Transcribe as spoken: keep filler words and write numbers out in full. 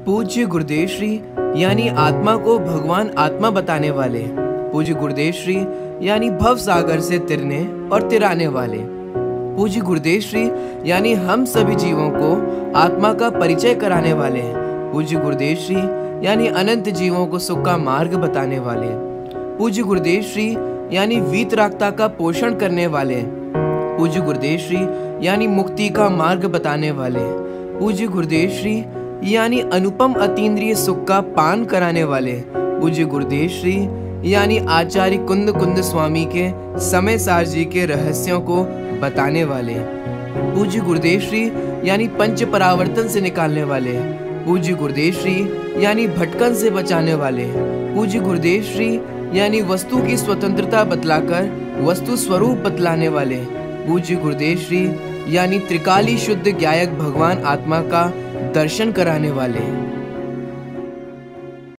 पूज्य गुरुदेव श्री यानी आत्मा को भगवान आत्मा बताने वाले। पूज्य गुरुदेव श्री यानी भव सागर से तिरने और तिराने वाले। पूज्य गुरुदेव श्री यानी हम सभी जीवों को आत्मा का परिचय कराने वाले। पूज्य गुरुदेव श्री यानी अनंत जीवों को सुख का मार्ग बताने वाले। पूज्य गुरुदेव श्री यानी वीतरागता का पोषण करने वाले। पूज्य गुरुदेव श्री यानी मुक्ति का मार्ग बताने वाले। पूज्य गुरुदेव श्री यानी अनुपम अतीन्द्रिय सुख का पान कराने वाले। पूज्य गुरुदेव श्री यानी आचार्य कुंद कुंद स्वामी के समय सार जी के रहस्यों को बताने वाले। पूज्य गुरुदेव श्री यानी पंच परावर्तन से निकालने वाले। पूज्य गुरुदेव श्री यानी भटकन से बचाने वाले। पूज्य गुरुदेव श्री यानी वस्तु की स्वतंत्रता बतलाकर वस्तु स्वरूप बतलाने वाले। पूज्य गुरुदेव श्री यानी त्रिकाली शुद्ध ज्ञायक भगवान आत्मा का दर्शन कराने वाले।